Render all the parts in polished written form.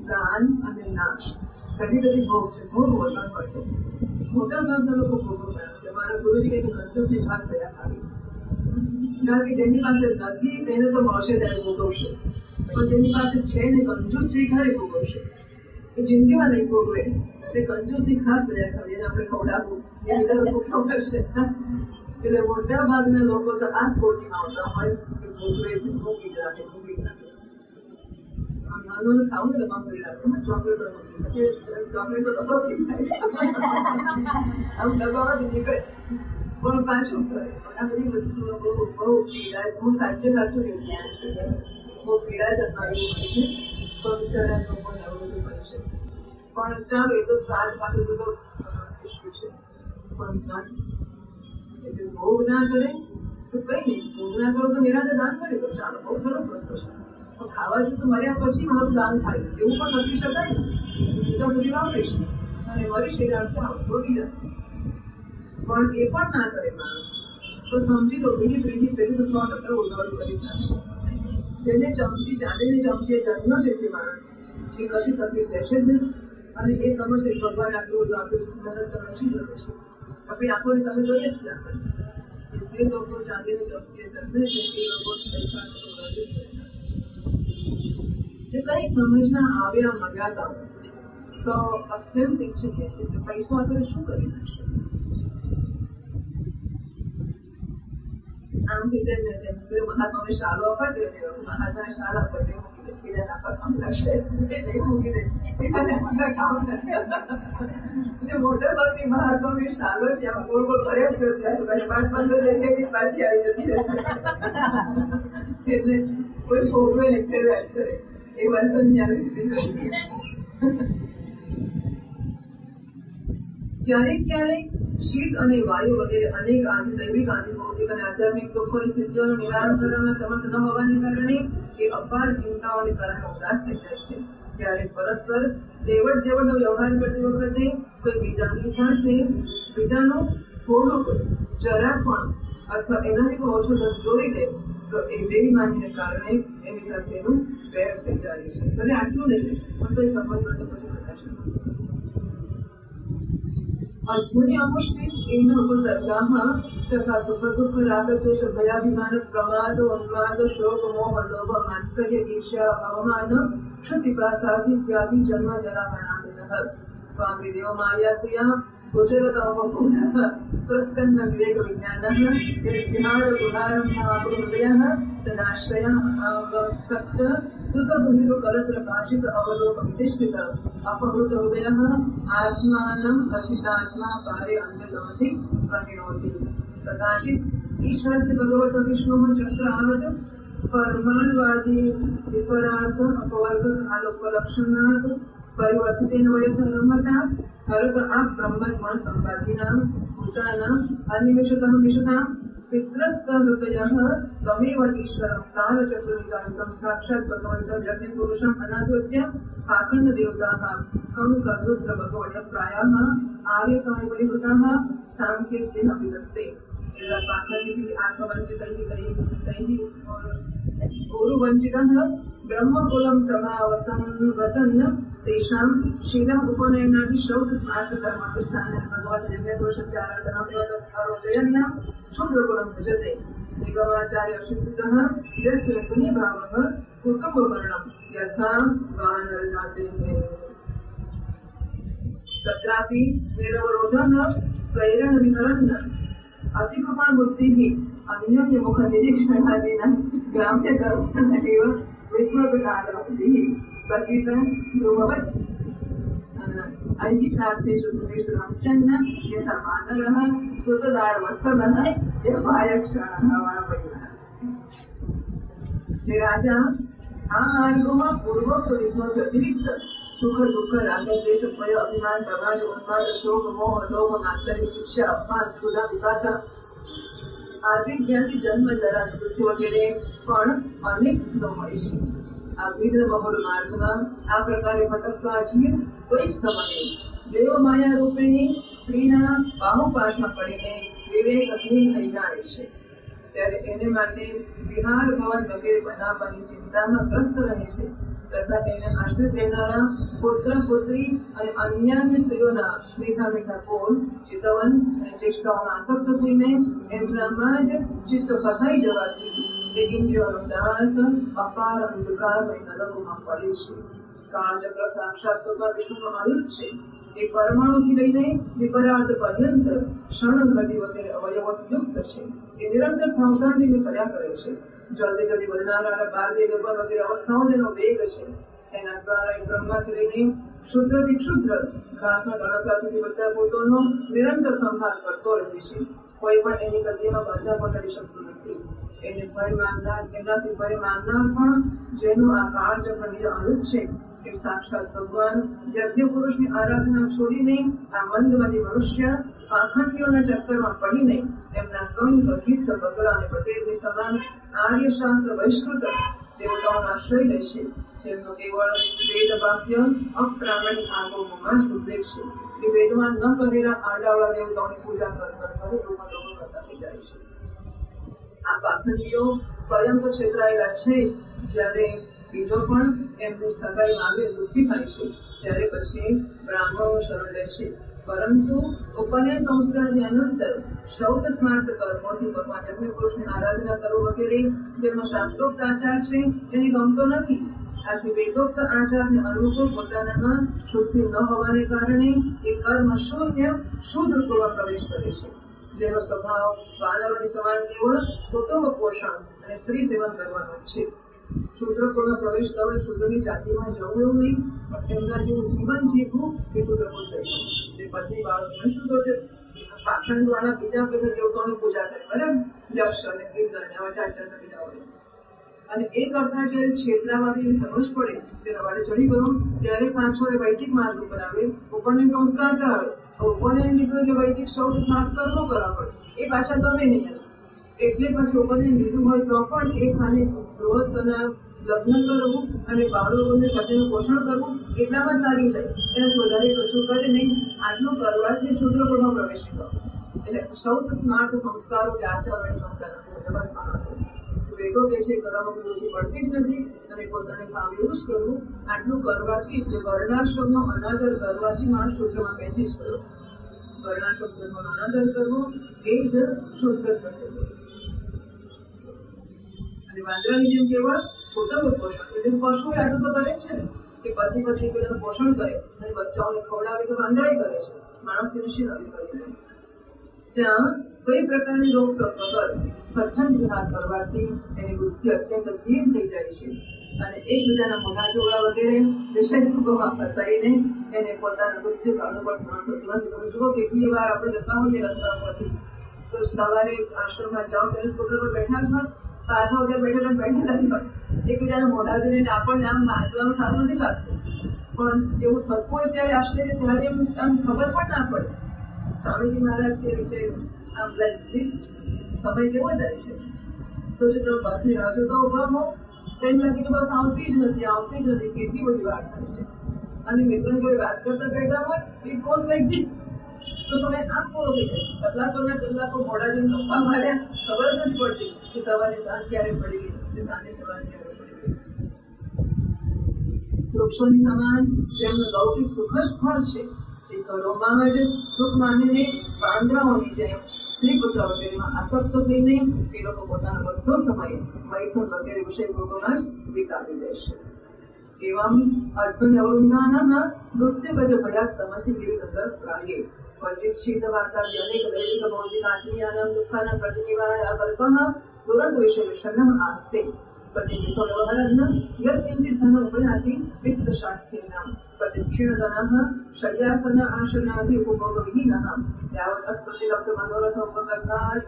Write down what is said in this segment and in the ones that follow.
દાન અને નાશ ઘણી બધી ભોગ છે. ભોગ વર્તન કરતો મોટા ભાગના લોકો ભોગો કરે છે. મારા ગુરુજી કંઈક સંતોષની ખાસ દયા ખાવી, કારણ કે જેની પાસે નથી તેને તો મળશે ત્યારે ભોગવશે, પણ જેની પાસે છે ને કંજૂસ છે ઘરે ભોગવશે. એ જિંદગીમાં નહીં ભોગવે તે કંજૂસની ખાસ દયા ખાવી, એને આપણે ખવડાવવું કરશે. એટલે મોટા ભાગના લોકો તો આ જ કોટીમાં આવતા હોય કે ભોગવે ભોગી જ રાખે. નાનું ખાવું ને તમામ કરી રાખે, ચોકલેટો ચોકલેટો રસો થઈ જાય આમ ડબ્બામાં નીકળે, પણ પાછું આ બધી વસ્તુઓ બહુ પીડા. હું સાચે સાચું એવું બહુ પીડા જ અમારી હોય છે, પણ બિચારા લોકોને આવું બધું હોય છે. પણ ચાલો એ તો સ્વાદ પાછું બધો ઇસ્યુ છે. પણ એટલે ભોગ ના કરે તો કઈ નહીં, ભોગ ના કરો તો નિરાતે દાન કરી દો, ચાલો બહુ સરસ વસ્તુ છે. તો ખાવાથી તો મર્યા પછી મારું દાન થાય એવું પણ નથી શકાય ને, બીજા સુધી વાપરીશ અને મરીશ એ ભોગી જાય. પણ એ પણ ના કરે માણસ તો સમજી લો બીજી ત્રીજી પેલી તો 100% ઉદાહરણ કરી નાખશે. જેને ચમચી ચાંદીની ચમચી જન્મ છે તે માણસ એ કશી તકલીફ લેશે જ નહીં, અને એ સમજશે ભગવાન આટલું બધું આપ્યું મદદ કરવાની જરૂર છે. આપણી આંખોની સામે જોઈએ છીએ આપણે જે લોકો ચાંદીની ચમચી જન્મે છે એ લોકો કઈ સમજમાં આવ્યા મર્યાદા તો અત્યંત ઈચ્છનીય છે કે પૈસો આપણે શું કરી નાખશે. આમ રીતે મહાત્માને શાલો અપાતો મહાત્માને શાલ આપે મૂકી દે, બીજા આપવા કામ લાગશે નહીં મૂકી દે, કામ એટલે મોટા ભાગની મહાત્માની શાલો છે આમાં ગોળ ગોળ ભર્યા જ કરતા 5-15 જગ્યાએ પાછી આવી જતી રહેશે. એટલે કોઈ ભોગવે ને ફેરવા જ કરે એ વર્તનની આવી સ્થિતિ. ક્યારેક ક્યારેક શીત અને વાયુ વગેરે અનેક દૈવિક ભૌતિક અને આધ્યાત્મિક દુઃખોની સ્થિતિઓનું નિવારણ કરવામાં સમર્થ ન હોવાને કારણે એ અપાર ચિંતાઓને કારણે ઉદાસ થઈ જાય છે. ત્યારે પરસ્પર દેવડ દેવડનો વ્યવહાર કરતી વખતે કોઈ બીજાની સાથે બીજાનો થોડો જરા પણ અથવા એનાથી પણ ઓછો ધન જોઈ લે તો એ બેઈમાનીને કારણે એની સાથેનું વેર થઈ જાય છે. ભલે આટલું નહીં પણ તો એ સંબંધમાં તો પછી થશે. અર્જુની અમુષ્ટિ એનો ઉપસર્ગાહ તથા સુખ દુઃખ રાગ દ્વેષ ભયાભિમાન પ્રમાદ ઉન્માદ શોક મોહ લોભ માત્સર્ય ઈર્ષ્યા અવમાન ક્ષુતિપાસાદિ વ્યાધિ જન્મ જરા મરણાદિનઃ સ્વામી દેવ માયા ક્રિયા ઉજ્જવતઃ પ્રસ્કન્ન વિવેક વિજ્ઞાનઃ નિર્વિહાર ગુણારંભાહૃદયઃ તદાશ્રયઃ સક્ત સુતદુહિતો કલત્ર ભાષિત અવલોક વિધિષ્ઠિત અપહૃત હૃદયઃ આત્માનં અચિતાત્મા પારે અંતર્ગમસી પરિણોતિ. કદાચિત ईश्वर से भगवत विष्णु चक्र आवत परमाणुवादी विपरार्थ अपवर्ग आलोकलक्षणात् परिवर्तितेन वयसंगमसा हरत आप ब्रह्म गुण संपादिनां भूतानां अनिमिषतः मिषतां पितृस्थ हृदयः तमेव ईश्वरं कालचक्रविकान्तं साक्षात् भगवन्तं जगन् पुरुषम् अनादृत्य पाखण्ड देवताः कंकरुद्र भगवत प्रायः आर्य समय परिवृताः सांख्येन विदत्ते. पाखण्डी आत्मवंचितैः गुरुवंचितः ब्रह्मकुलं समावसन् तेषां शीलम् उपनयनादि श्रौतस्मार्थकर्मानुष्ठानेन भगवत् यज्ञदोषस्य आराधनामेव क्षुद्रकुलं भजते. निगमाचार्य शिक्षितः यस्य गुणीभावः कुटुम्बवर्णं यथा वानरजाते तत्रापि निरवरोधः स्वैरेण विहरन् अतिकृपण बुद्धि अन्योन्य मुख निरीक्षणादीना ग्राम्य दर्शन एव विस्मृतकालवतिः क्वचित् ध्रुववत् ऐहिकार्थेषु गुणेषु रमस्यन् यथा वानरः सुतदारवत्सलः यवायक्षणः वा वैरः. राजा આ માર્ગોમાં પૂર્વોક્ત વિધોથી અતિરિક્ત સુખ દુઃખ રાગ દ્વેષ ભય અભિમાન પ્રમાદ ઉન્માદ શોક મોહ લોભ માત્સર્ય ઈર્ષ્યા અપમાન ક્ષુધા વિપાસા આર્થિક જ્ઞાનથી જન્મ જરા મૃત્યુ વગેરે પણ અનેક હોય છે. આ વિદ્ર બહુળ માર્ગમાં આ પ્રકારે ભટકતા જીવ કોઈક સમયે દેવ માયા રૂપિણી સ્ત્રીના બાહુપાસમાં પડીને વિવેકહીન થઈ જાય છે. ત્યારે એને માટે વિહાર ભવન વગેરે બનાવવાની ચિંતામાં ગ્રસ્ત રહે છે. તથા એને આશ્રિત રહેનારા પુત્ર પુત્રી અને અન્ય સ્ત્રીઓના મીઠા મીઠા બોલ ચિતવન અને ચેષ્ટાઓમાં આસક્ત થઈને એમનામાં જ ચિત્ત ફસાઈ જવાથી એ ઇન્દ્રિયોનો દાસ અપાર અંધકારમય નરકોમાં પડે છે. કાળચક્ર સાક્ષાત ભગવાન વિષ્ણુનું આયુધ છે. એ પરમાણુથી લઈને વિપરાર્થ પર્યંત ક્ષણ ગતિ વગેરે અવયવોથી યુક્ત છે. એ નિરંતર સાવધાનીને કર્યા કરે છે. જલ્દી જલ્દી વધનારા 12 વગેરે અવસ્થાઓ જેનો વેગ છે. એના દ્વારા એ બ્રહ્માથી લઈને ક્ષુદ્રથી ક્ષુદ્ર ઘાસના તણકલા સુધી બધા ભૂતોનો નિરંતર સંહાર કરતો રહે છે. કોઈ પણ એની ગતિમાં બાધા પહોંચાડી શકતું નથી. એને ભય માનનાર, એનાથી ભય માનનાર પણ જેનું આ કાળચક્ર આયુધ છે એ સાક્ષાત ભગવાન યજ્ઞ પુરુષની આરાધના છોડીને આ મંદમતી મનુષ્ય પાખંડીઓના ચક્કરમાં પડીને એમના કંગ ગીત બગલા અને પટેલની સમાન આર્ય શાસ્ત્ર વૈષ્ણવ દેવતાઓનો આશ્રય લે છે. જેમનો કેવળ વેદ વાક્ય અપ્રામાણિક આગમોમાં જ ઉલ્લેખ છે. એ વેદમાં ન કહેલા આડાવડા દેવતાઓની પૂજા લોકો કરતા થઈ જાય છે. આ પાખંડીઓ સ્વયં તો છેતરાયેલા છે. જ્યારે બીજો પણ એમની સગાઈ માગે દુઃખી થાય છે ત્યારે પછી બ્રાહ્મણો શરણ લે છે. પરંતુ ઉપનયન સંસ્કારની અનંતર શૌચ સ્માર્ત કર્મોથી ભગવાન યજ્ઞ પુરુષની આરાધના કરવો વગેરે જેમનો શાસ્ત્રોક્ત આચાર છે એને ગમતો નથી. આથી વેદોક્ત આચારને અનુકૂળ પોતાનામાં શુદ્ધિ ન હોવાને કારણે એ કર્મ શૂન્ય શુદ્ધ રૂપમાં પ્રવેશ કરે છે. જેનો સ્વભાવ વાનરોની સમાન કેવળ કુટુંબ પોષણ અને સ્ત્રી સેવન કરવાનો છે. શૂદ્રકુળમાં પ્રવેશ કરવો શૂદ્રની જાતિમાં જવું એવું નહીં, પણ એમના જેવું જીવન જીવવું એ શૂદ્રકુળ થઈ ગયું. જે પત્ની બાળકોને શૂદ્ર પાષાણ વાળા બીજા બધા દેવતાઓની પૂજા કરે, બરાબર, યક્ષ અને ગિરધર ને આવા 4 બીજા હોય. અને એ કરતા જયારે ક્ષેત્રમાંથી સમજ પડે કે રવાડે ચડી ગયો ત્યારે પાછો એ વૈદિક માર્ગ ઉપર આવે, ઉપરને સંસ્કાર કરાવે. ઉપરને લીધું એટલે વૈદિક સૌ સ્નાન કરવું કરવા પડે, એ પાછા ગમે નહીં. એટલે પછી ઉપરને લીધું હોય તો પણ એ ખાલી ગૃહસ્થના લગ્ન કરવું અને બાળકોને પતિનું પોષણ કરવું એટલામાં જ લાગી જાય. એને વધારે કશું કરે નહીં. આટલું કરવાથી શુદ્રકુળમાં પ્રવેશ કરો. એટલે સૌ સ્માર્ટ સંસ્કારો કે આચારણી સંસ્કાર વેદો કે છે કરવામાં ઓછી પડતી જ નથી. અને પોતાને કામ એવું જ કરવું. આટલું કરવાથી વર્ણાશ્રમનો અનાદર કરવાથી માણસ શુદ્રમાં બેસી જ ગયો. વર્ણાશ્રમ ધર્મનો અનાદર કરવો એ જ શુદ્ધ થશે. અને વાંદરાની જેમ કેવળ પોતાનું પોષણ છે. પશુ આટલું તો કરે જ છે ને કે પતિ પછી પેલાનું પોષણ કરે અને બચ્ચાઓને ખવડાવે તો વાંદરાય કરે છે. માણસ તેની શી નવી કરી ત્યાં કઈ પ્રકારની રોકટોક વગર સજ્જન વિહાર કરવાથી એની બુદ્ધિ અત્યંત ધીર થઈ જાય છે. અને એકબીજાના મોઢા જોડા વગેરે વિષયમાં ફસાઈને એને પોતાના બુદ્ધિ અનુભવ થતું નથી. તમે જુઓ કેટલી વાર આપણે જતા હોઈએ રસ્તા પરથી તો સવારે આશ્રમમાં જાઓ ત્યારે સ્કૂટર પર બેઠા જ હોત, પાછા વગર બેઠેલા જ હોય. એકબીજાના મોઢા જોઈને આપણને આમ વાંચવાનું સારું નથી લાગતું, પણ એવું થતું હોય ત્યારે આશ્ચર્ય ત્યારે આમ ખબર પણ ના પડે. સ્વામીજી મહારાજ કે આમ લાઈક ધીસ સમય કેવો જાય છે તો જે તમે બસની રાહ જોતા ઉભા હો તેમ લાગે કે બસ આવતી જ નથી કેટલી બધી વાત થાય છે. અને મિત્રો જોડે વાત કરતા બેઠા હોય ઇટ ગોઝ લાઈક ધીસ. તો તમે આમ પૂરો થઈ જાય. કલાકો મોડા જઈને ગપ્પા માર્યા, ખબર નથી પડતી કે સવારે સાંજ ક્યારે પડી ગઈ કે સાંજે સવાર ક્યારે પડી ગઈ. વૃક્ષોની સમાન જેમનું લૌકિક સુખ જ ફળ છે એ ઘરોમાં જ સુખ માનીને પાંદડાઓની જેમ સ્ત્રી પુત્ર વગેરેમાં આસક્ત થઈને એ લોકો પોતાનો બધો સમય મૈથુન વગેરે વિષય ભોગોમાં જ વિતાવી દેશે. એવમ અર્થુન અવરુંધાનઃ મૃત્યુગજ ભયાત તમસી ગિરિગંધર પ્રાયે ક્વચિત શીત વાર્તાદિ અનેક દૈવિક ભૌતિક આત્મીયાનાં દુઃખાનાં પ્રતિનિવારણે અકલ્પઃ તુરંત વિષય વિષન્નમ આસ્તે પ્રતિનિધિતો વ્યવહારન્ન યત્ કિંચિત ધન ઉપયાતિ વિત્તશાઠ્યેનાં પ્રતિક્ષીણધનઃ શય્યાસન આસનાદિ ઉપભોગવિહીનઃ યાવત અપ્રતિલબ્ધ મનોરથ ઉપકરણાત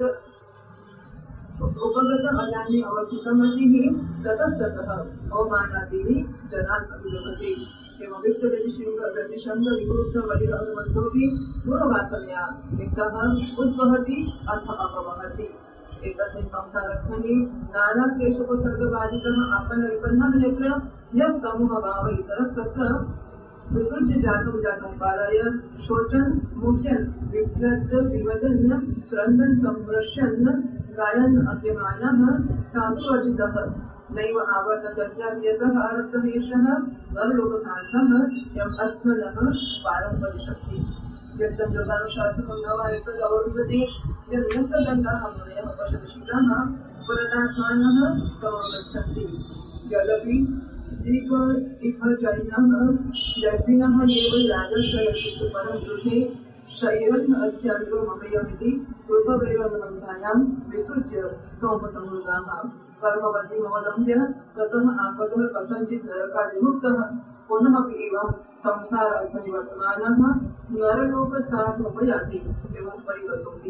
ઉપગત અજાની અવસ્થિતમતિઃ તતસ્તતઃ અવમાનાદિની જનાન અભિગમતે એवं वित्त प्रतिशंग विकृत वलिरनुबंधोऽपि पूर्ववासनया वित्तः उद्वहति अथ अपवहति. एतस्मिन् संसारत्मनि नाना क्लेशोपसर्गबाधितः आपन्न विपन्नः नेत्र यस्तमोह भाव इतरस्तत्र विसृज्य जातं पालाय शोचन मुह्यन विभ्रत विवदन क्रंदन संभ्रश्यन गायन अप्यमानः साधुवर्जितः नैव आवर्ततव्यतः अर्थदेशः नरलोकसार्थः यम् अर्थनः पारम्परिशक्ति यत्तं योगानुशासनं न वा एतद् अवरुन्धते यद्यन्तदण्डाः मुनयः पशुशीलाः पुरतात्मानः समगच्छन्ति यदपि इह जैनः एव राजश्रयस्य परं गृहे शैरन् अस्याग्रो ममयमिति रूपवैरवन्धायां विसृज्य सोमसमृद्धाः कर्मबद्धिमवलम्ब्य ततः आपदः कथञ्चित् नरकादिमुक्तः पुनः एवं संसार अर्थनिवर्तमानः नरलोकसार्थमुपयाति एवं परिवर्तोति।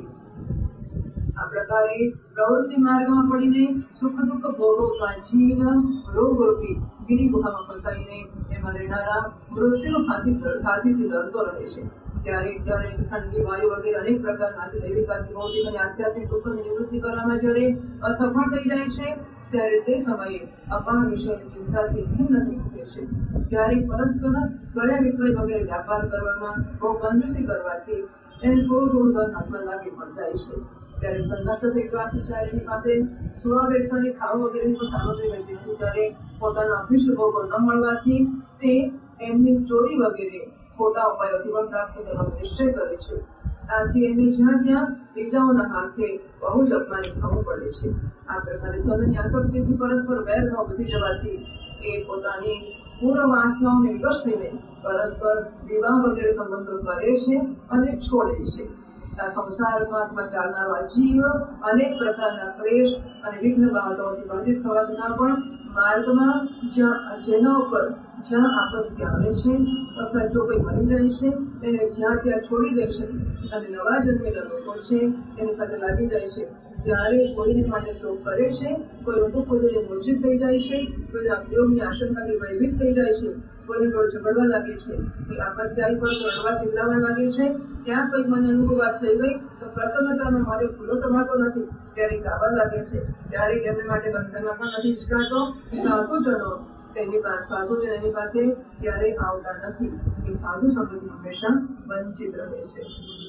આ પ્રકારે પ્રવૃત્તિ માર્ગમાં પડીને સુખ દુઃખ ભોગવતા જીવ રોગરૂપી ગિરી ગુહામાં ફસાઈને એમાં રહેનારા મૃત્યુનો હાથીથી ડરતો રહે છે। ત્યારે ઠંડી વાયુ વગેરે અનેક પ્રકારના દૈવિક ભૌતિક અને આધ્યાત્મિક દુઃખની નિવૃત્તિ કરવામાં જ્યારે અસફળ થઈ જાય છે ત્યારે તે સમયે અપાર વિષયની ચિંતાથી ભિન્ન થઈ ઉઠે છે। ત્યારે પરસ્પર ક્રય વિક્રય વગેરે વ્યાપાર કરવામાં બહુ કંજૂસી કરવાથી એને થોડું ધન હાથમાં લાગી પણ જાય છે। ત્યારે નષ્ટ થઈ જવાથી એની પાસે સુવા બેસવાની ખાવા વગેરેની પણ સામગ્રી રહેતી નથી। ત્યારે પોતાના અભિષ્ટ ભોગો ન મળવાથી તે એમની ચોરી વગેરે ખોટા ઉપાયોથી પણ પ્રાપ્ત કરવાનો નિશ્ચય કરે છે। આથી એને જ્યાં ત્યાં બીજાઓના હાથે બહુ જ અપમાનિત થવું પડે છે। આ પ્રકારે ધનની આસક્તિથી પરસ્પર વેરભાવ વધી જવાથી એ પોતાની પૂર્વ વાસનાઓને વિવશ થઈને પરસ્પર વિવાહ વગેરે સંબંધો કરે છે અને છોડે છે। આ સંસારમાં ચાલનારો આ જીવ અનેક પ્રકારના ક્લેશ અને વિઘ્ન બાધાઓથી બાધિત થવા છતાં પણ માર્ગમાં જેના ઉપર જ્યાં આપત્તિ આવે છે અથવા જો કોઈ મરી જાય છે એને જ્યાં ત્યાં છોડી દે છે અને નવા જન્મેલા લોકો છે એની સાથે લાગી જાય છે। ત્યારે કોઈને માટે શોક કરે છે, કોઈ દુઃખ જોઈને મૂર્છિત થઈ જાય છે, કોઈના વિયોગની આશંકાથી ભયભીત થઈ જાય છે, કોઈને જોડે ઝઘડવા લાગે છે, કોઈ આપત્તિ આવી પર રડવા ચિલ્લાવા લાગે છે। ત્યાં કંઈક મને અનુભવાત થઈ ગઈ તો પ્રસન્નતાનો મારે ભૂલો સંભાળતો નથી, ત્યારે ગાવા લાગે છે, ત્યારે એમને માટે બંધનમાં પણ નથી હિચકાતો। સાધુજનો એની પાસે ક્યારેય આવતા નથી, એ સાધુ સંગતિ હંમેશા વંચિત રહે છે।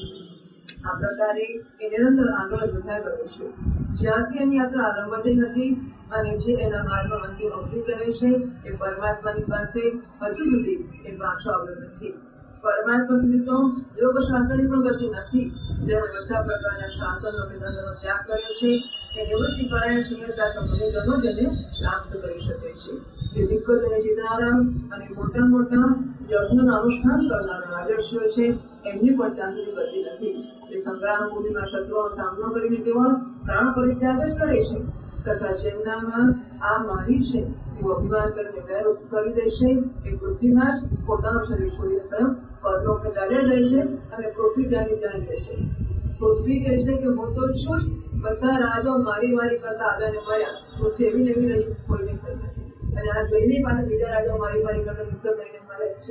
આ પ્રકારે એ નિરંતર આગળ વધ્યા કરે છે, જ્યાંથી એની યાત્રા આરંભ થઈ નથી અને જે એના માર્ગમાં અંતિમ અવધિ કહે છે એ પરમાત્માની પાસે હજુ સુધી એ પાછો આવ્યો નથી। પરમાત્મા સુધી તો યોગશાસ્ત્રની પણ ગતિ નથી, જેમાં બધા પ્રકારના શાસનો વિધાનોનો ત્યાગ કર્યો છે એ નિવૃત્તિ પરાયણ સંયતા મુનિજનો જેને પ્રાપ્ત કરી શકે છે। જે દિગ્ગજોને જીતનારા અને મોટા મોટા યજ્ઞનું અનુષ્ઠાન કરનારા રાજર્ષિઓ છે એમની પણ ત્યાં સુધી ગતિ નથી। જે સંગ્રામ ભૂમિમાં શત્રુઓનો સામનો કરીને કેવળ પ્રાણ પરિત્યાગ જ કરે છે, તથા જેમનામાં આ મારી છે તેવું અભિમાન કરીને વેર કરી દેશે એ પૃથ્વીમાં જ પોતાનું શરીર છોડીને સ્વયં પરલોકને ચાલ્યા જાય છે અને પૃથ્વી ત્યાંની ત્યાં રહે છે। પૃથ્વી કહે છે કે હું તો છું જ, બધા રાજાઓ મારી કરતા આવ્યા ને મળ્યા, પૃથ્વી એવી ને એવી રહી કોઈને થઈ નથી અને આ જોઈને પાછા બીજા રાજાઓ મારી કરતા યુદ્ધ કરીને મળે છે।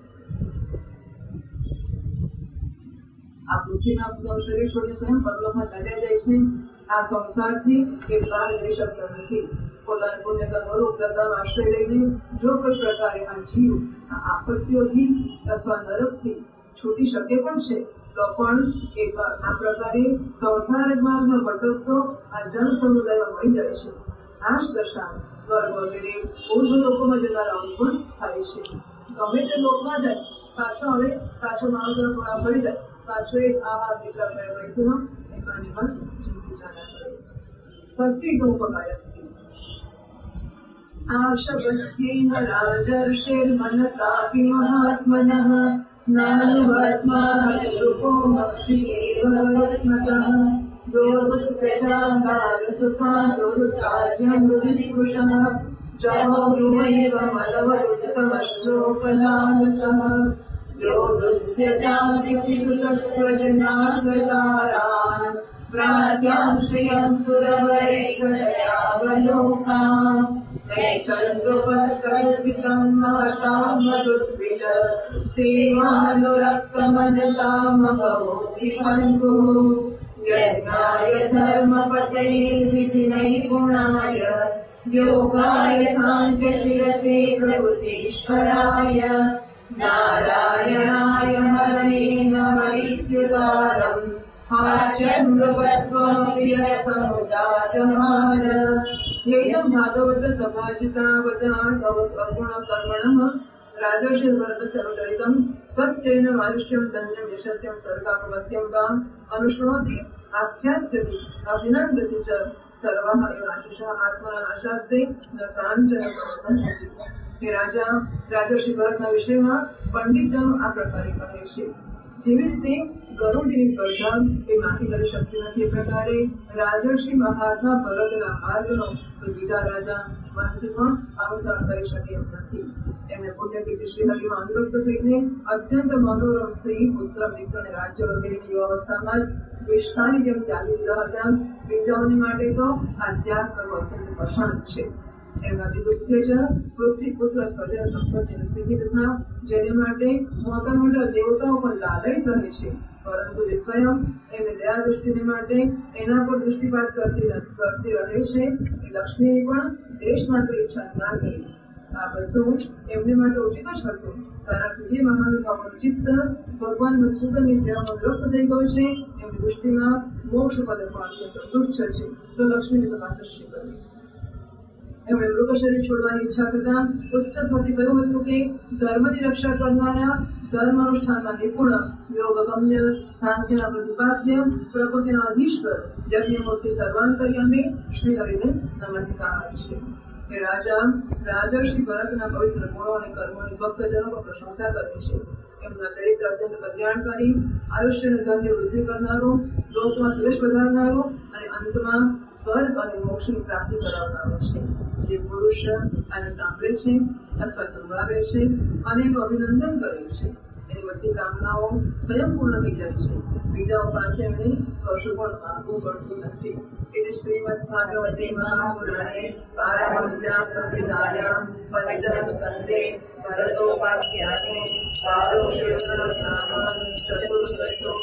આ પૃથ્વીમાં પોતાનું શરીર છોડીને સ્વયં પરલોકમાં ચાલ્યા જાય છે। આ સંસારથી એ બહાર જઈ શકતા નથી। પોતાના પુણ્ય કર્મરૂપ પ્રદાનો આશ્રય લઈને જો કોઈ પ્રકારે આ જીવ આ આપત્તિઓથી અથવા નરકથી છૂટી શકે પણ છે તો પણ એ આ પ્રકારે સંસાર માર્ગમાં ભટકતો આ જન સમુદાયમાં મળી જાય છે। આ જ દશા સ્વર્ગ વગેરે પૂર્વ લોકોમાં જનારાઓ પણ થાય છે। ગમે તે લોકમાં જાય પાછો માણસોના ટોળા પડી જાય, પાછો એક આ દીકરા પ્રયત્નો એકાની પર જિંદગી ચાલ્યા કરે। પછી ઉપકાર્ય આશવસ્યેન રાજર્ષિર્મનસાપि મહાત્મનઃ નાનુવત્મા સુખો મક્ષિએવ વર્ત્મતઃ યોગસ્યજાંગારસુඛા દુર્ગાજ્યં વિસ્પૃશઃ જહો વિમેવ મલવરુત્તમશ્લોકલાનસઃ યોગસ્યજાંતિચિતુતસ્ત્વજનાગતારાन् प्राज्ञां श्रियं सुरवरैकदयावलोकां चन्द्रोपस्कल्पितं महतां मधुद्विज सेवानुरक्तमनसामभवोति पन्तुः यज्ञाय धर्मपतैर्विधिनैर्गुणाय योगाय साङ्ख्यशिरसे प्रभुतीश्वराय नारायणाय हरये नमः इत्युदारम् राजर्षि भरत सर्वचरितम् स्वस्तेन आयुष्यं धन्यं यशस्यं सर्गापत्यं वा अनुशृणोति आख्यास्यति अभिनन्दति च सर्वः एव आशिषः आत्मनाशास्ते न काञ्चन हे राजा राजर्षि भरतના વિષયમાં પંડિતજનો આ પ્રકારે કહે છે જેવી રીતે ગરુડની સ્પર્ધા એ માથી કરી શકતી નથી એ પ્રકારે રાજર્ષિ મહાત્મા ભરતના માર્ગનો બીજા રાજા મહંત પણ અનુસરણ કરી શકે એમ નથી એમને પુણ્યકીર્તિ શ્રીહરિમાં અનુરક્ત થઈને અત્યંત મનોરમ સ્ત્રી પુત્ર મિત્ર અને રાજ્ય વગેરેની યુવાવસ્થામાં જ વિષ્ઠાની જેમ ત્યાગી દીધા હતા બીજાઓની માટે તો આ ત્યાગ કરવો અત્યંત કઠણ છે એમનાથી દુઃખે પૃથ્વી પુત્ર સ્વજન સંપત્તિની સ્થિતિ તથા જેને માટે મોટા મોટા દેવતાઓ પણ લાલયિત રહે છે પરંતુ જે સ્વયં એમને દયા દૃષ્ટિને માટે એના પર દૃષ્ટિપાત કરતી રહે છે એ લક્ષ્મીની પણ દેશ માટે ઈચ્છા ના કરી આ બધું એમને માટે ઉચિત જ હતું કારણ કે જે મહાનુભાવોનું ચિત્ત ભગવાન મધુસૂદનની સેવામાં વિરક્ત થઈ ગયું છે એમની દૃષ્ટિમાં મોક્ષ પદ પણ અત્યંત તુચ્છ છે તો લક્ષ્મીને તો માતૃશ્રી કરી એમણે મૃગ શરીર છોડવાની ઈચ્છા થતા ઉચ્ચ સ્વરથી કહ્યું હતું કે ધર્મની રક્ષા કરનારા ધર્મ અનુષ્ઠાનમાં નિપુણ યોગગમ્ય સાંખ્યના પ્રતિપાદ્ય પ્રકૃતિના અધીશ્વર યજ્ઞમૂર્તિ સર્વાંતર્યામી શ્રી હરિને નમસ્કાર છે કે રાજા રાજર્ષિ ભરતના પવિત્ર ગુણો અને કર્મોની ભક્તજનો પર પ્રશંસા કરે છે એમના ચરિત્ર અત્યંત કલ્યાણકારી આયુષ્ય અને ધન્ય વૃદ્ધિ કરનારું લોકમાં સુરેશ વધારનારું અને અંતમાં સ્વર્ગ અને મોક્ષની પ્રાપ્તિ કરાવનારો છે જે પુરુષ આને સાંભળે છે અથવા સંભળાવે છે અને એનું અભિનંદન કરે છે એની બધી કામનાઓ સ્વયં પૂર્ણ થઈ જાય છે બીજાઓ પાસે એમને કશું પણ માંગવું પડતું નથી એટલે શ્રીમદ ભાગવતે મહાપુરાણે પારમહંસ્યામ સંપ્રદાયામ પંચમ સ્કંદે ભરતોપાખ્યાને પારોશેવનામ ચતુર્દશો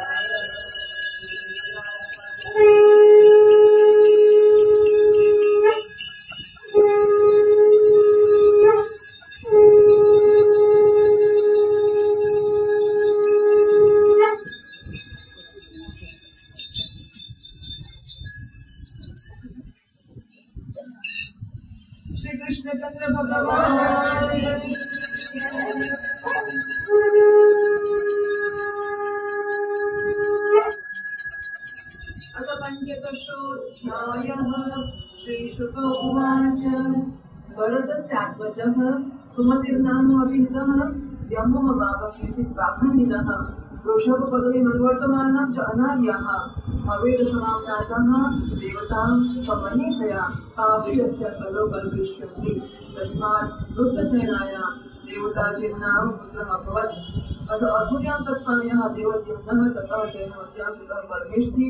वृषभपदवी मन्वर्तमानं च अनार्याः अवेदसमाम्नाथः देवतां समन्वितया आवियस्य कलो कल्पिष्यन्ति तस्मात् वृद्धसेनायां देवताचिह्नां पुत्रः अभवत् अथ असूर्यां तत्तनयः देवद्युम्नः ततः जयमत्यां पितः परमेष्ठि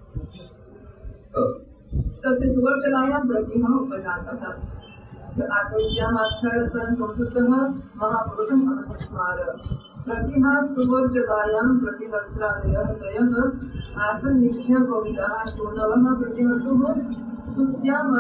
तस्य सुवर्चनायां प्रतिमः उपजातः आत्मविद्यामाख्यायस्तन् संस्कृतः महापुरुषम् अनुस्मार प्रतिमा सुवर्चनायां प्रतिवक्त्रादयः त्रयः आसन्निख्य कविताः शूनवः प्रतिहर्तुः स्तुत्याम्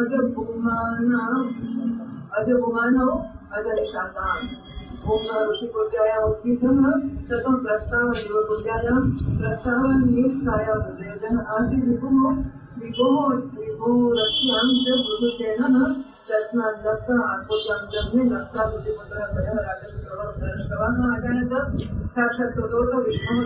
अजपुमानौ अजनिषाताम् ओम ऋषिपूज्यायाम् उत्पीठः ततः प्रस्तावदेवपूज्यायां प्रस्तावनियुक्ताया बुद्धेजः आदिविभुः विभोरस्यां च पुरुषेणः तस्मात् दत्तः आत्मोद्यां जग्ने दत्ता बुद्धिपुत्रः त्रयः राजश्रवः अजायत साक्षात् ततोत विष्णुः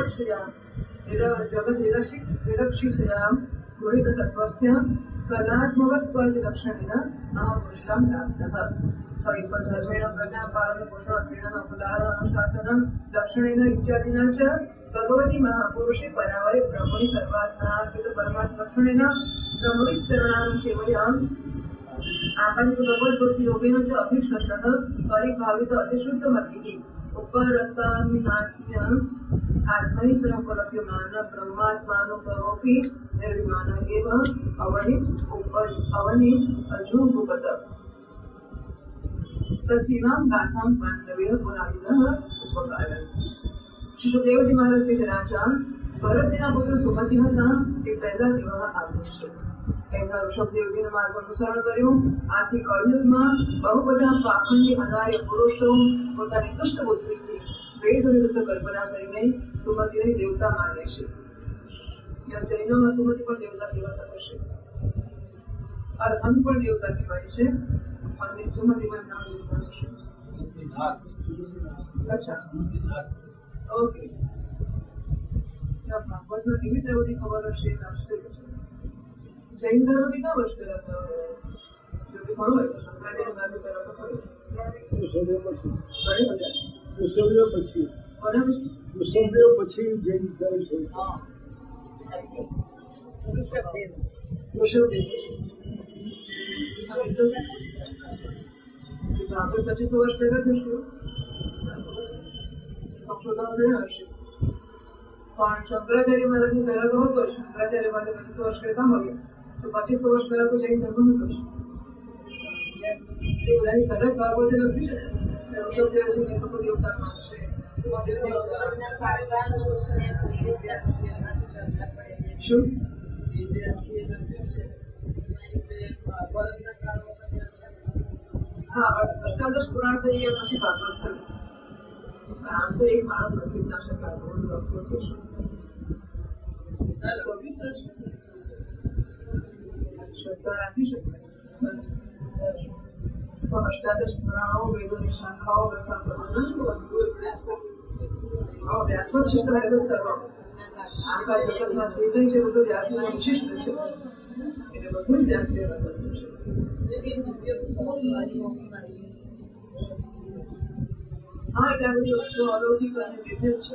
जगद्विरक्षिषयां गृहीतसत्त्वस्य कलात्मवत्पर्यदक्षिणेन महापुरुषां प्राप्तः स्वस्पर्धर्षेण प्रज्ञापालनपोषणक्रीडन उदाहरणानुशासनं दक्षिणेन इत्यादिना च भगवती महापुरुषे परावरे ब्रह्मणि सर्वात्मार्पित परमात्मक्षणेन ब्रह्मविचरणानुसेवयाम् आकारिक भगवद्भक्ति योगेन च अभिष्णशः परिभावित अतिशुद्धमतिः उपरक्तान्नात्म्यम् आत्मनि स्वयमुपलभ्यमान ब्रह्मात्मानुपरोऽपि निर्विमान एव अवनि अजूगुपत तस्यां गाथां पाण्डवेन पुराणिनः उपकारन् श्री सुखदेव जी महाराज के राजा भरतના પુત્ર સુમતિ હતા તે પહેલા વિવાહ આવ્યો છે એમના ઋષભદેવજીના માર્ગ અનુસરણ કર્યું આથી કળયુગમાં બહુ બધા પાખંડી અનાર્ય પુરુષો પોતાની દુષ્ટ બુદ્ધિથી વેદ વિરુદ્ધ કલ્પના કરીને સુમતિને દેવતા માને છે या जैनों सुमति पण देवता कहेवाता हशे, अरहंत पण देवता कहेवाय छे અને સુમતિમાં નામ લીધું છે. અચ્છા, ઓકે. ભાગવતનો નિમિત્ત બધી ખબર હશે, જૈન ધર્મ બી ના વર્ષ પહેલા થયો જો ઘણો હોય તો શંકરાચાર્ય બાજુ પહેલા તો ખરો પછી જૈન ધર્મ છે. ઋષભદેવ ભાગવત 2500 વર્ષ પહેલા થયું, સંશોધન થયા હશે. પણ શંકરાચાર્ય મહારાજની પહેલા તો હતો. શંકરાચાર્ય માટે 2500 વર્ષ પહેલા મળ્યું તો 2500 વર્ષ પહેલા તો જૈન ધર્મ હતો છે. એ બધાની ફરક ભાગવતે લખ્યું છે. ઋષભદેવજી લોકો દેવતા માનશે, સુમદેવ દેવતા. શું હા, અષ્ટાદશ પુરાણ થઈ ગયા પછી ભાગવત થયું. આમ તો એક માણસ લખી ના શકાય. શ્રદ્ધા રાખી શકાય તો અષ્ટાદશ પુરાણો, વેદોની શાખાઓ લખવા કરવાનું વસ્તુ વ્યાસો છે સર્વ આખા જગતમાં જે કંઈ છે બધું વ્યાસના વિશિષ્ટ છે, એટલે બધું જ વ્યાસના વસ્તુ છે. હા, એટલે આ બધી વસ્તુઓ અલૌકિક અને દિવ્ય છે.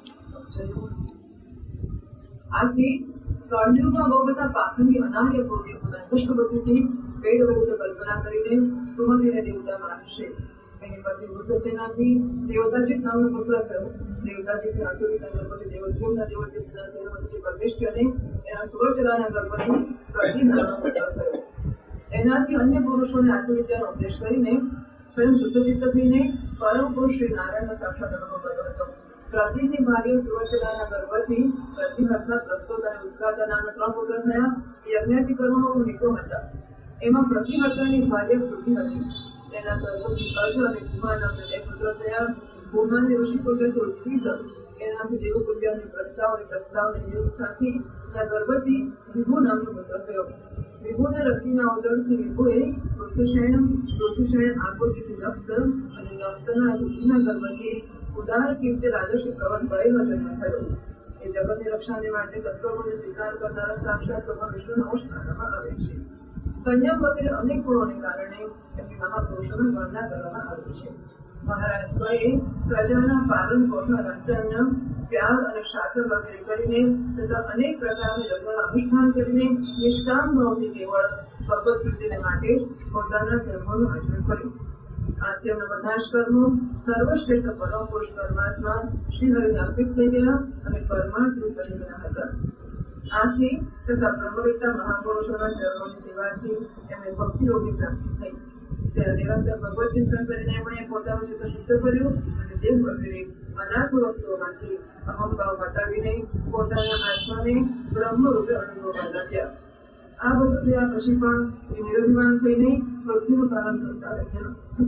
આથી કળયુગમાં બહુ બધા પાખંડી અનાર્ય પુરુષો પુષ્પબુદ્ધિથી વેદબદ્ધ કલ્પના કરીને સુમતિને દેવતા માનશે. એની પત્ની વૃદ્ધસેનાથી દેવતાજીત નામનો પુત્ર થયો. દેવતાજીતની આસુરી ગણપતિ દેવોદ્યુમ્ન દેવોદ્યુમ્ન પરમેશ્વર અને એના સુવર્ચરાના ગર્ભથી પ્રતિ નામનો પુત્ર થયો. એનાથી અન્ય પુરુષોને આત્મવિદ્યાનો ઉપદેશ કરીને સ્વયં શુદ્ધચિત્ત થઈને પરમ પુરુષ શ્રી નારાયણનો સાક્ષાત અનુભવ કર્યો હતો. પ્રતિની ભાર્ય સુવર્ચરાના ગર્ભથી પ્રતિહર્તા, પ્રસ્તોત અને ઉત્કાતા નામના 3 પુત્ર થયા. યજ્ઞાતિ કર્મમાં નિપુણ હતા. એમાં પ્રતિહર્તાની ભાર્ય કૃતિ હતી. તેના ગર્ભથી કચ્છ અને ભૂમા નામના 2 પુત્ર થયા. ભૂમાની ઋષિપુત્રથી ઉત્કૃત, એનાથી દેવપૂજ્યાની પ્રસ્તાવની દેવ સાથી ગર્ભથી વિભુ નામનો પુત્ર થયો. વિભુને રતિના ઉદરથી વિભુએ પૃથ્વીશયન આકૃતિથી નપ્ત અને નપ્તના ઋષિના ગર્ભથી ઉદાર કીર્તિ રાજર્ષિ પ્રવન ભરેલો જન્મ થયો. એ જગતની રક્ષાને માટે સત્કર્મોને સ્વીકાર કરનારા સાક્ષાત ભગવાન વિષ્ણુના અંશ માનવામાં આવે છે. સંયમ વગેરે અનેક ગુણોને કારણે એમની મહાપુરુષોની ગણના કરવામાં આવે છે. મહારાષ્ટ્રએ પ્રજાના પાલન પોષણ, રંજન, ત્યાગ અને શાસન વગેરે કરીને તથા અનેક પ્રકારના યજ્ઞનું અનુષ્ઠાન કરીને નિષ્કામ ભાવથી કેવળ ભગવત પ્રીતિને માટે પોતાના ધર્મોનું આચરણ કર્યું. આથી એમના બધા જ કર્મો સર્વશ્રેષ્ઠ પરમ પુરુષ પરમાત્મા શ્રી હરિને અર્પિત થઈ ગયા અને પરમાર્થ રૂપ બની ગયા હતા. આથી તથા બ્રહ્મવિદ્તા મહાપુરુષોના ચરણોની સેવાથી એમને ભક્તિયોગની પ્રાપ્તિ થઈ. ત્યારે નિરંતર ભગવત ચિંતન કરીને એમણે પોતાનું ચિત્ત શુદ્ધ કર્યું અને દેવ વગેરે અનાથ વસ્તુઓમાંથી અહંભાવ હટાવીને પોતાના આત્માને બ્રહ્મ રૂપે અનુભવવા લાગ્યા. આ બધું થયા પછી પણ એ નિરભિમાન થઈને પૃથ્વીનું પાલન કરતા રહ્યા.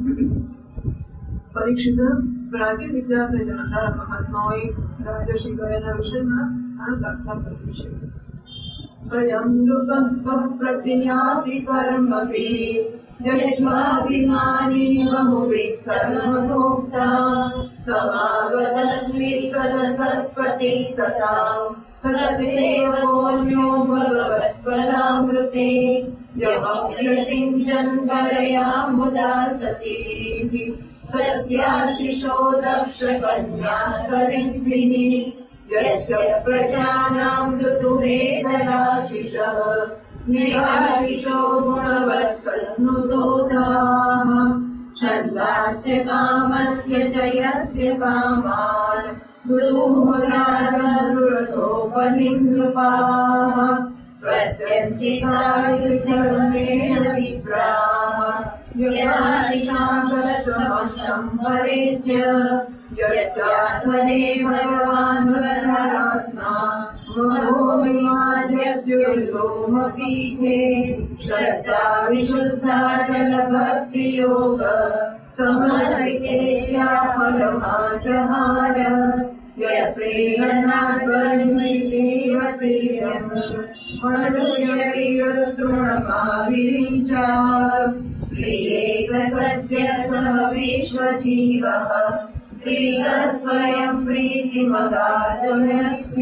પરીક્ષિત પ્રાચીન ઇતિહાસને જાણનારા મહાત્માઓએ રાજર્ષિ ગયાના વિષયમાં આ ગાથા કરી છે. સ્વયં નૃપં પ્રતિજ્ઞાતિ કર્મભિ યજ્ઞાભિમાની બહુવિકર્મભોક્તા સમાગતસ્મિ સદસત્પતિ સતા સત્સેવકોऽન્યો ભગવત્પદામૃતે યમગ્રસિંચન પરયા મુદા સતીઃ સત્યાશિષો દક્ષ કન્યા સરિદ્ધિઃ યસ્ય પ્રજાનાં દુતુમેધરાશિષઃ નિરાશિષો ગુણવત્સસ્નુતોધાઃ છન્દાસ્ય કામસ્ય ચ યસ્ય કામાन् દુઃખોપનિનૃપાઃ પ્રત્યંતિકાયુધર્મેણ વિપ્રાઃ યદાશિષાંસમસંભરેત્ય યસ્યાત્મને ભગવાन् વરરાત્મા મનોમિમાદ્યત્યુર્લોમપીઠે શ્રદ્ધા વિશુદ્ધા જલભક્તિયોગ સમર્પિતે ફલમાચહાર स्वयं प्रीतिमगाधुनस्य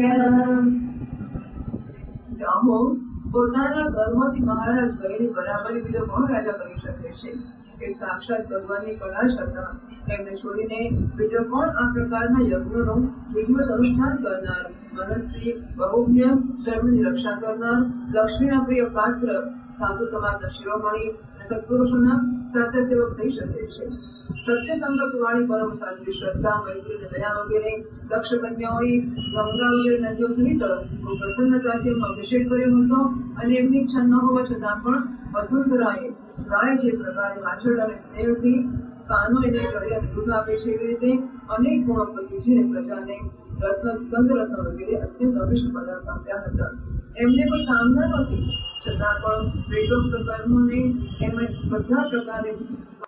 રામો પોતાના કર્મોથી મહારાજ કરેલી બરાબરી બીજો કોણ રાજા કરી શકે છે કે સાક્ષાત ભગવાનની કળા છતાં એમને છોડીને બીજો કોણ આ પ્રકારના યજ્ઞોનું વિધિવત અનુષ્ઠાન કરનાર, મનસ્વી બહુજ્ઞ ધર્મની રક્ષા કરનાર, લક્ષ્મીના પ્રિય પાત્ર, સાધુ સમાજના શિરોમણી અને સત્પુરુષોના સાચા સેવક થઈ શકે છે. સત્ય સંગત વાળી પરમ સાધ્વી શ્રદ્ધા, મૈત્રી અને દયા વગેરે દક્ષ કન્યાઓએ ગંગા વગેરે નદીઓ સહિત પ્રસન્નતાથી એમનો અભિષેક કર્યો હતો અને એમની ઈચ્છા ન હોવા છતાં પણ વસુંધરાએ ગાય જે પ્રકારે વાછળ અને સ્નેહથી કાનો એને કરી અને દૂધ આપે છે એવી રીતે અનેક ગુણો પ્રતિજીને પ્રજાને ગંધરત્ન વગેરે અત્યંત અભિષ્ટ પદાર્થ આપ્યા હતા. એમને કોઈ કામના નહોતી છતાં પણ વેદોક્ત કર્મોને એમણે બધા પ્રકારે